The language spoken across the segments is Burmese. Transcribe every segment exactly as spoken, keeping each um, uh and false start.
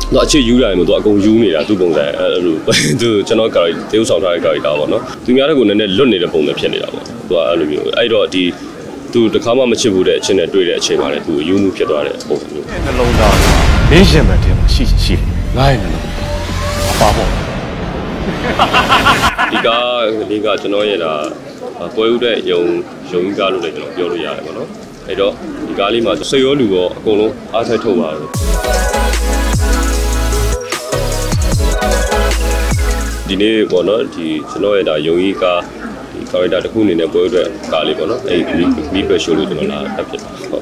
တော့အချစ်ယူလာရင်တော့အကုန်ယူနေတာသူ့ပုံစံအဲ့လိုသူကျွန်တော်ကတေးဥဆောင်ထားတဲ့ character ပေါ့နော်သူများတွေကိုနည်းနည်းလွတ်နေတဲ့ပုံစံဖြစ်နေတာပေါ့သူကအဲ့လိုမျိုးအဲ့တော့ဒီသူတခါမှမချစ်ဘူးတဲ့အချင်းနဲ့တွေ့တဲ့အချိန်မှာလည်းသူယူမှုဖြစ်သွားတဲ့ပုံစံမျိုးနှလုံးသားမင်းရှင်မဲ့တင်မှာရှိရှိငါ့ရဲ့နှလုံးအပါပေါ့ဒီကဒီကကျွန်တော်ရဲ့ဒါပွဲဥတဲ့ယုံယုံကြီးကားလို့လည်းကျွန်တော်ပြောလို့ရတယ်ပေါ့နော်အဲ့တော့ဒီကားလေးမှာစိတ်ရောလူရောအကုန်လုံးအားစိုက်ထုတ်ပါတော့ဒီနေ့ပေါ့နော်ဒီကျွန်တော်ရဲ့ဒါယုံကြီးကားဒီ character တစ်ခုအနေနဲ့ပွဲဥတဲ့ကားလေးပေါ့နော်အဲ့ဒီ clip show လို့ကျွန်တော်လာတက်ဖြစ်ဟုတ်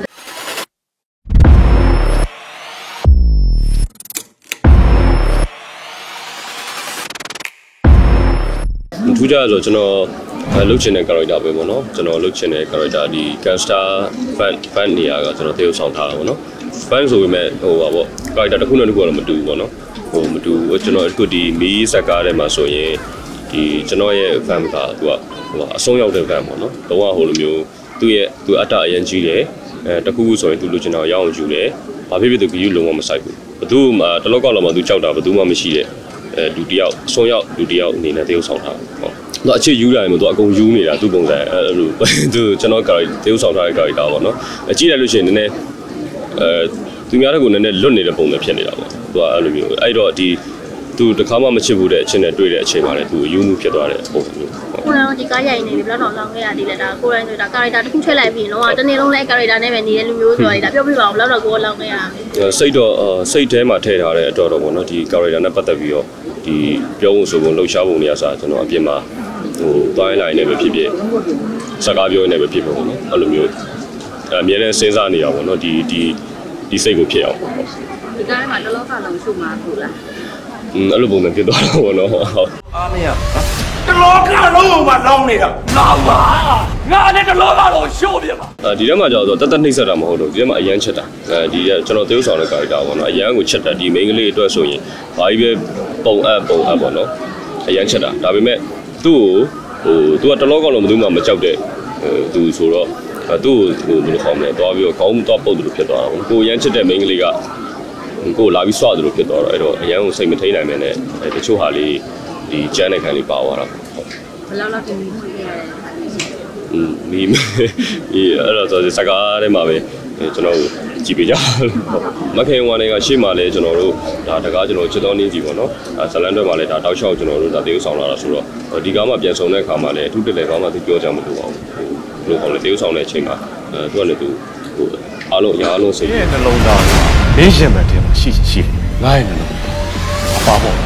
ထူးခြားဆိုကျွန်တော်လုတ်ချင်တဲ့ character ပဲပေါ့နော်ကျွန်တော်လုတ်ချင်တဲ့ character ဒီ gangster fan fan နေရာကကျွန်တော်သေအောင်ဆောင်ထားတာပေါ့နော် fan ဆိုပေမဲ့ဟိုပါပေါ့ character တစ်ခုနဲ့တစ်ခုကတော့မတူဘူးပေါ့နော်ဟိုမတူဘူးကျွန်တော်အခုဒီမီးစက်ကားထဲမှာဆိုရင်ဒီကျွန်တော်ရဲ့ fan ကသူကဟိုအဆုံးရောက်တဲ့ fan ပေါ့နော်တော့ဟိုလိုမျိုးသူ့ရဲ့သူအတ္တအရင်ကြီးတယ်အဲတခုခုဆိုရင်သူလိုချင်တော့ရအောင်ယူတယ်ဘာဖြစ်ဖြစ်သူကယူလုံးဝမဆိုင်ဘူးဘယ်သူမှတလောက်ကလောက်မှသူကြောက်တာဘယ်သူမှမရှိတဲ့အဲလူတယောက်အဆုံးရောက်လူတယောက်အနေနဲ့သေအောင်ဆောင်ထားဟုတ်တော့အချစ်ယူလာရင်တော့အကုန်ယူနေတာသူ့ပုံစံအဲ့လိုသူကျွန်တော်ကတေးဥဆောင်ထားတဲ့ character ပေါ့နော်အကြည့်လိုက်လို့ရှိရင်နည်းနည်းအဲသူများတွေကိုနည်းနည်းလွတ်နေတဲ့ပုံစံဖြစ်နေတာပေါ့သူကအဲ့လိုမျိုးအဲ့တော့ဒီသူတခါမှမချစ်ဘူးတဲ့အချင်းနဲ့တွေ့တဲ့အချိန်မှာလည်းသူယူမှုဖြစ်သွားတဲ့ပုံစံမျိုးကိုယ်တော်ဒီကားရိုက်နေပြီဘယ်တော့လောင်ခဲ့ရသေးလဲဒါကိုယ်တိုင်ဆိုတာ character တစ်ခုထည့်လိုက်ပြီးတော့တနေ့လုံးလဲ character နဲ့ပဲနေတဲ့လူမျိုးဆိုတော့ဒါပြောပြပါဦးဘယ်တော့ကိုယ်လောင်ခဲ့ရလဲစိတ်တော့စိတ်ထဲမှာထည့်ထားတဲ့အတော်တော့ပေါ့နော်ဒီ character နဲ့ပတ်သက်ပြီးတော့ဒီပြောဖို့ဆိုဖို့လှုပ်ရှားပုံတွေအစားကျွန်တော်အပြင်မှာဟိုတိုင်းလိုက်နေပဲဖြစ်ဖြစ်စကားပြောနေပဲဖြစ်ပေါ့နော်အဲ့လိုမျိုးအမြဲတမ်းစဉ်းစားနေရပါတော့ဒီဒီဒီစိတ်ကိုဖြစ်အောင်ဒီကားထဲမှာတလောကလုံးရှုမှာဟုတ်လားอืมအဲ့လိုပုံစံဖြစ်သွားတော့ပေါ့နော်ဟုတ်အားမရတလောကလုံးမှာလောင်းနေတာလောင်းပါငါလည်းတလောကလုံးရှို့ပြပါဒီထဲမှာကျတော့တသက်နှိမ့်ဆက်တာမဟုတ်တော့ဒီထဲမှာအရန်ချက်တာအဲဒီကျွန်တော်သေုပ်ဆောင်တဲ့ character ပေါ့နော်အရန်ကိုချက်တာဒီမိန်းကလေးအတွက်ဆိုရင်ဘာကြီးပဲပုံအပ်ပုံအပ်ပေါ့နော်အရန်ချက်တာဒါပေမဲ့သူ့ကိုဟိုသူကတလောကလုံးဘယ်သူမှမကြောက်တဲ့သူဆိုတော့သူ့ကိုဟိုဘယ်လိုခေါ်မလဲတွားပြီးတော့ခေါင်းတွားပုတ်တယ်လို့ဖြစ်သွားတာပေါ့ကိုအရန်ချက်တဲ့မိန်းကလေးကကိုလာပြီးစွတယ်လို့ဖြစ်သွားတော့အဲ့တော့အရန်ကိုစိတ်မထိန်နိုင်မယ်နဲ့တချို့ဟာလေးဒီကျန်းတဲ့ခံလေးပါသွားတာပေါ့ဘယ်လောက်လောက်တင်ပြီးခွင့်ရလဲอืมဒီဒီအဲ့တော့စကားထဲမှာပဲကျွန်တော်ကြည့်ပေးကြမခင်ဝါနေကရှေ့မှာလဲကျွန်တော်တို့ဒါတကားကျွန်တော်ချစ်တော်နေကြည့်ပေါ့နော်အဲဇလန်တွက်မှာလဲဒါတောက်လျှောက်ကျွန်တော်တို့ဒါတေးဥဆောင်လာတာဆိုတော့ဒီကားမှာပြန်ဆောင်တဲ့အခါမှာလဲအထူးတလဲကောင်းမှသူပြောကြမလို့ပါဘူးဘယ်လိုခေါ်လဲတေးဥဆောင်တဲ့အချိန်မှာအဲသူကလည်းသူဟိုအားလုံးအရာအလုံးစိတ်ရဲ့နှလုံးသားမင်းရှင်မဲ့တင်မှာရှိရှိငါ့ရဲ့နှလုံးအပါပေါ့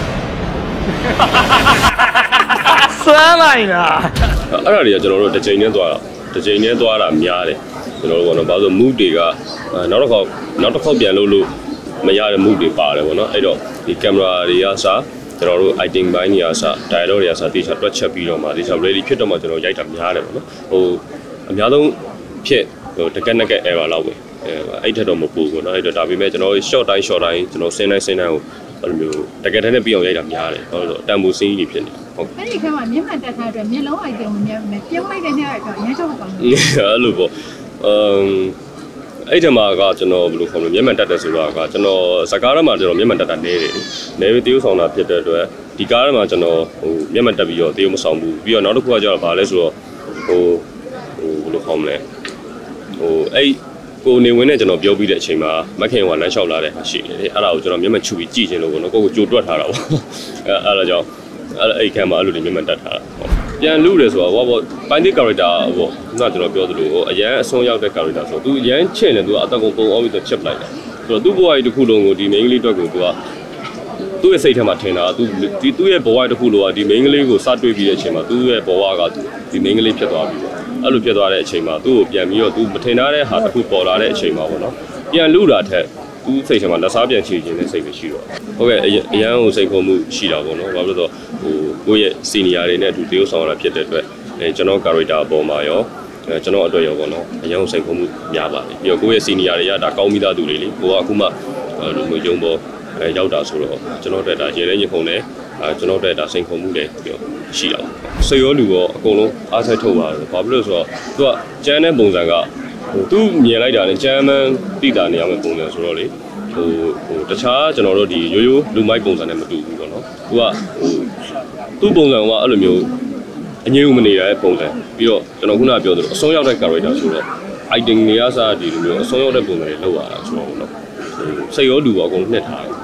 ဆွမ်းလိုက်တာအဲ့ဒါတွေကကျွန်တော်တို့တစ်ချိန်နဲ့သွားတာတစ်ချိန်နဲ့သွားတာများတယ်ကျွန်တော်တို့ကတော့ဘာလို့ mood တွေကနောက်တစ်ခေါက်နောက်တစ်ခေါက်ပြန်လို့လို့မရတဲ့ mood တွေပါတယ်ပေါ့နော်အဲ့တော့ဒီ camera တွေကစားကျွန်တော်တို့ item ဘိုင်းတွေကစား dialogue တွေကစားတိကျတွက်ချက်ပြီးတော့မှတိကျ ready ဖြစ်တော့မှကျွန်တော်ရိုက်တာများတယ်ပေါ့နော်ဟိုအများဆုံးဖြစ်ဟိုတကက်နက်ကက် error လောက်ပဲအဲအဲ့ထက်တော့မပူဘူးเนาะအဲ့တော့ဒါပေမဲ့ကျွန်တော် short time short time ကျွန်တော်စင်းတိုင်းစင်းတိုင်းကိုအဲ့လိုမျိုးတကယ်တမ်းနဲ့ပြီးအောင်ရိုက်တာများတယ်ဟုတ်လို့တန်ဖိုးစင်းကြီးဖြစ်နေဟုတ်အဲ့ဒီခါမှာမျက်မှန်တက်ထားအတွက်မျက်လုံး item ကိုမြင်မယ်ပြုံးလိုက်တဲ့နေ့ကတော့အရင်ချောက်ကောင်းတယ်အဲ့လိုပေါ့အမ်အဲ့ဒီမှာကကျွန်တော်ဘယ်လိုခေါ်မလဲမျက်မှန်တက်တယ်ဆိုတာကကျွန်တော်စကားထဲမှာကျွန်တော်မျက်မှန်တက်တာနေတယ်နေပြီးတေးဥဆောင်တာဖြစ်တဲ့အတွက်ဒီကားထဲမှာကျွန်တော်ဟိုမျက်မှန်တက်ပြီးတော့တေးဥမဆောင်ဘူးပြီးတော့နောက်တစ်ခုကကျတော့ဘာလဲဆိုတော့ဟိုဟိုဘယ်လိုခေါ်မလဲဟိုအဲ့ကိုနေဝင်နဲ့ကျွန်တော်ပြောပြီးတဲ့အချိန်မှာမခင်ကလမ်းလျှောက်လာတဲ့ဟာရှိတယ်အဲ့ဒါကိုကျွန်တော်မျက်မှန်ချူပြီးကြည့်ချင်လို့ပေါ့နော်ကိုကိုကြိုတွက်ထားတာပေါ့အဲ့အဲ့ဒါကြောင့်အဲ့အဲ့ခံမှာအဲ့လိုနေမျက်မှန်တက်ထားတာပြန်လူတယ်ဆိုတော့ဟောပေါ့ပိုင်းတိ character ပေါ့ခုနကကျွန်တော်ပြောသလိုဟိုအရန်အဆုံးရောက်တဲ့ character ဆိုတော့သူအရန်ချင့်တယ်သူကအတက်ကုန်ပုံအောင်ပြီးတော့ချက်ပလိုက်တာဆိုတော့သူ့ဘဝကြီးတစ်ခုလုံးကိုဒီ main ကလေးအတွက်ကိုသူကသူ့ရဲ့စိတ်ထဲမှာထင်တာသူဒီသူ့ရဲ့ဘဝတစ်ခုလုံးကဒီ main ကလေးကိုစတွေ့ပြီးတဲ့အချိန်မှာသူ့ရဲ့ဘဝကဒီ main ကလေးဖြစ်သွားပြီအဲ့လိုဖြစ်သွားတဲ့အချိန်မှာသူ့ကိုပြန်ပြီးတော့သူမထင်ထားတဲ့ဟာတစ်ခုပေါ်လာတဲ့အချိန်မှာပေါ့နော်ပြန်လူတာထက်သူစိတ်ထဲမှာလက်စားပြန်ချေခြင်းနဲ့စိတ်ပဲရှိတော့ဟုတ်ကဲ့အရန်ကိုစိတ်ခုံမှုရှိတာပေါ့နော်ဘာလို့လဲဆိုတော့ဟိုကိုယ့်ရဲ့ senior တွေနဲ့အတူတရုပ်ဆောင်ရတာဖြစ်တဲ့အတွက်အဲကျွန်တော် character အပေါ်မှာရောအဲကျွန်တော်အတွက်ရောပေါ့နော်အရန်ကိုစိတ်ခုံမှုများပါတယ်ပြီးတော့ကိုယ့်ရဲ့ senior တွေကဒါကောင်းမိသားစုတွေလေကိုကအခုမှလူမျိုးရုံပေါ်အဲရောက်တာဆိုတော့ကျွန်တော်တို့ဒါရေလဲညခုံတယ်အဲကျွန်တော်တို့ဒါစိတ်ခုံမှုတွေပြီးတော့ရှိတာပေါ့စိတ်ရောလူရောအကုန်လုံးအားစိုက်ထုတ်ပါတယ်ဘာဖြစ်လို့ဆိုတော့သူကကျန်းတဲ့ပုံစံကဟိုသူမြင်လိုက်တာနဲ့ကျမ်းမှန်းတိတာနေရမယ့်ပုံစံဆိုတော့လေဟိုဟိုဟိုတခြားကျွန်တော်တို့ဒီရိုးရိုးလူမိုက်ပုံစံနဲ့မတူဘူးပေါ့နော်သူကဟိုသူ့ပုံစံကအဲ့လိုမျိုးအငြင်းဦးမနေရတဲ့ပုံစံပြီးတော့ကျွန်တော်ခုနကပြောသလိုအဆုံးရောက်တဲ့ character ဆိုတော့ item တွေကစားဒီလိုမျိုးအဆုံးရောက်တဲ့ပုံစံတွေလောက်ရတာဆိုတော့နော်စိတ်ရောလူရောအကုန်နှစ်ထားတယ်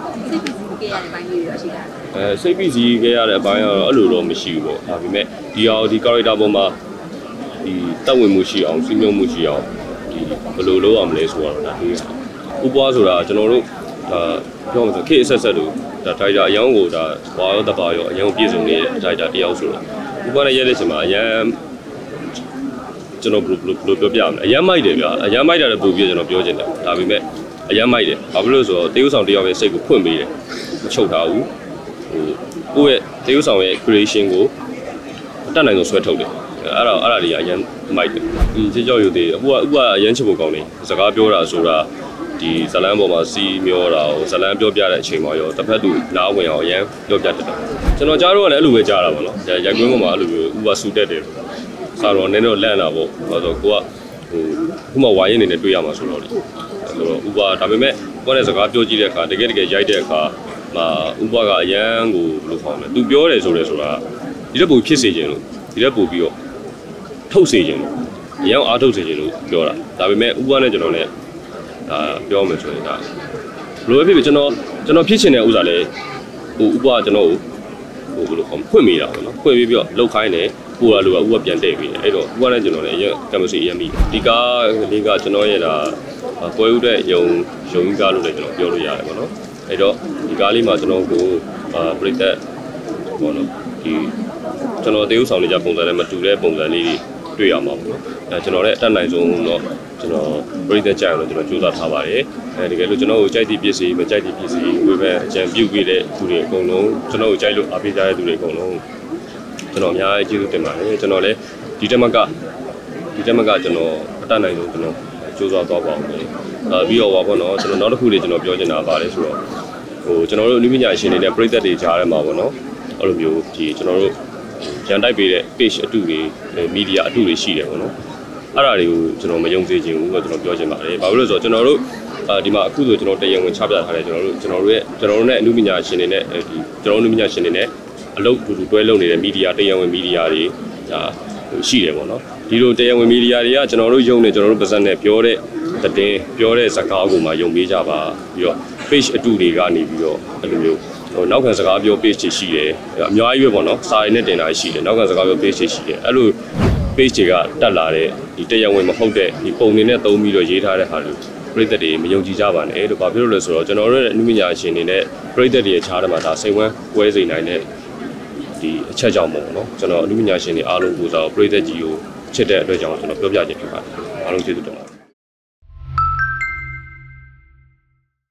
စိတ်ပီစီခဲ့ရတဲ့အပိုင်းလေးတွေရှိတာအဲစိတ်ပီစီခဲ့ရတဲ့အပိုင်းကတော့အဲ့လိုတော့မရှိဘူးပေါ့ဒါပေမဲ့ဒီဟာဒီ character ပုံမှာဒီတက်ဝင်မှုရှိအောင်စီးမြုံမှုရှိအောင်ဒီဘယ်လိုလုပ်ရမလဲဆိုတော့ဒါဒီဥပွားဆိုတာကျွန်တော်တို့ဒါပြောမှဆိုခေတ်အဆက်ဆက်လို့ဒါထိုက်တာအရန်ကိုဒါဝါရောတပါရောအရန်ကိုပြည့်စုံနေတဲ့ထိုက်တာတယောက်ဆိုတော့ဥပွားနဲ့ရဲတဲ့ချိန်မှာအရန်ကျွန်တော်ဘယ်လိုဘယ်လိုပြောပြရမလဲအရန်မိုက်တယ်ဗျာအရန်မိုက်တာလည်းပို့ပြီးကျွန်တော်ပြောချင်တယ်ဒါပေမဲ့အရန်မိုက်တယ်ဘာဖြစ်လို့ဆိုတော့တေးဥဆောင်တယောက်ရဲ့စိတ်ကိုဖွင့်ပေးတယ်မချုပ်ထားဘူးဟိုကိုယ့်ရဲ့တေးဥဆောင်ရဲ့ creation ကိုအတတ်နိုင်ဆုံးဆွဲထုတ်တယ်အဲ့ဒါအဲ့ဒါတွေကအရန်မိုက်တယ်ဒီချစ်ကြောက်ယူသေးတယ်အခုကအခုကအရန်ချစ်ဖို့ကောင်းတယ်စကားပြောတာဆိုတာဒီဇလန်းပေါ်မှာစီးမျောတာကိုဇလန်းပြောပြတဲ့အချိန်မှာရောတစ်ဖက်သူနားဝင်အောင်အရန်ပြောပြတတ်တယ်ကျွန်တော်ကြားတော့လည်းအဲ့လိုပဲကြားတာပေါ့နော်ရိုက်ကွင်းပေါ်မှာအဲ့လိုမျိုးဥပဆူတက်တယ်စာတော့နည်းတော့လန့်တာပေါ့ဆိုတော့ကိုကဟိုခုမှဝိုင်းရင်းနေနဲ့တွေ့ရမှာဆိုတော့လေဆိုတော့ဥပဒါပေမဲ့ကိုကလည်းစကားပြောကြည့်တဲ့အခါတကယ်တကယ်ရိုက်တဲ့အခါမှာဥပကအရန်ကိုဘယ်လိုခေါ်မလဲသူပြောတယ်ဆိုတယ်ဆိုတာဒီတော့ပုံဖြစ်စေခြင်းလို့ဒီတော့ပို့ပြီးတော့ထုတ်စေခြင်းလို့အရန်အားထုတ်စေခြင်းလို့ပြောတာဒါပေမဲ့ဥပနဲ့ကျွန်တော်လည်းဒါပြောမယ်ဆိုရင်ဒါဘယ်လိုဖြစ်ဖြစ်ကျွန်တော်ကျွန်တော်ဖြစ်ချင်တဲ့ဥစ္စာလဲဟိုဥပကကျွန်တော်ဟိုဘယ်လိုခေါ်ဖွင့်မိတာပေါ့နော်ဖွင့်ပြီးပြီးတော့လောက်ခိုင်းတယ်ပို့လာလို့ကဥပပြန်တဲ့ပြီးတယ်အဲ့တော့ဥပနဲ့ကျွန်တော်လည်းအရင်ကင်မစီအရင်မိဒီကားလေးကကျွန်တော်ရဲ့ဒါပွဲဥတဲ့ယုံယုံကြီးကားလို့လည်းကျွန်တော်ပြောလို့ရတယ်ပေါ့နော်အဲ့တော့ဒီကားလေးမှာကျွန်တော်ကိုပရိသတ်ပေါ့နော်ဒီကျွန်တော်တေးဥဆောင်နေကြပုံစံနဲ့မတူတဲ့ပုံစံလေးတွေတွေ့ရမှာပေါ့နော်အဲကျွန်တော်လည်းအတက်နိုင်ဆုံးတော့ကျွန်တော်ပရိသတ်ကြိုင်လို့ကျွန်တော်ကြိုးစားထားပါတယ်အဲတကယ်လို့ကျွန်တော်ကိုကြိုက်သည့်ပစ္စည်းမကြိုက်သည့်ပစ္စည်းဝေဖန်အကြံပြုခဲ့တဲ့သူတွေအကုန်လုံးကျွန်တော်ကိုကြိုက်လို့အားပေးကြတဲ့သူတွေအကုန်လုံးကျွန်တော်အများကြီးကျေးဇူးတင်ပါတယ်ကျွန်တော်လည်းဒီတက်မကဒီတက်မကကျွန်တော်အတက်နိုင်ဆုံးကျွန်တော်ကြိုးစားသွားပါအောင်လေအဲပြီးတော့ပါပေါ့နော်ကျွန်တော်နောက်တစ်ခုလေးကျွန်တော်ပြောချင်တာပါတယ်ဆိုတော့ဟိုကျွန်တော်တို့လူပညာရှင်တွေနဲ့ပရိသတ်တွေကြားထဲမှာပေါ့နော်အဲ့လိုမျိုးဒီကျွန်တော်တို့ရန်တိုက်ပေးတဲ့ page အတုတွေ media အတုတွေရှိတယ်ပေါ့နော်အဲ့ဒါတွေကိုကျွန်တော်မယုံစေချင်ဘူးဆိုတော့ကျွန်တော်ပြောချင်ပါတယ်ဘာလို့လဲဆိုတော့ကျွန်တော်တို့ဒီမှာအခုဆိုကျွန်တော်တရားဝင်ချပြထားတယ်ကျွန်တော်တို့ကျွန်တော်တို့ရဲ့ကျွန်တော်တို့နဲ့အမှုပညာရှင်တွေနဲ့ဒီကျွန်တော်တို့အမှုပညာရှင်တွေနဲ့အလုပ်တူတူတွဲလုပ်နေတဲ့ media တရားဝင် media တွေဒါရှိတယ်ပေါ့နော်ဒီလိုတရားဝင် media တွေကကျွန်တော်တို့ယုံနေကျွန်တော်တို့ပါဇက်နဲ့ပြောတဲ့တဲ့ပြောတဲ့စကားကိုမှယုံပေးကြပါပြီးတော့ page အတုတွေကနေပြီးတော့အဲ့လိုမျိုးဟိုနောက်ခံစကားပြော page တွေရှိတယ်အများကြီးပဲပေါ့နော်စာရင်းနဲ့တင်တာရှိတယ်နောက်ခံစကားပြော page တွေရှိတယ်အဲ့လို page တွေကတက်လာတဲ့ဒီတရားဝင်မဟုတ်တဲ့ဒီပုံတွေနဲ့သုံးပြီးတော့ရေးထားတဲ့ဟာတွေပရိသတ်တွေမယုံကြည်ကြပါနဲ့လို့ဘာဖြစ်လို့လဲဆိုတော့ကျွန်တော်တို့ရဲ့အမှုပညာရှင်တွေနဲ့ပရိသတ်တွေရဲ့ခြားထဲမှာဒါစိတ်ဝမ်းကွဲစေနိုင်တဲ့ဒီအချက်ကြောင့်ပေါ့နော်ကျွန်တော်အမှုပညာရှင်တွေအားလုံးကိုစားပရိသတ်ကြီးကိုချစ်တဲ့အတွက်ကြောင့်ကျွန်တော်ပြောပြခြင်းဖြစ်ပါတယ်အားလုံးကျေးဇူးတင်ပါတယ်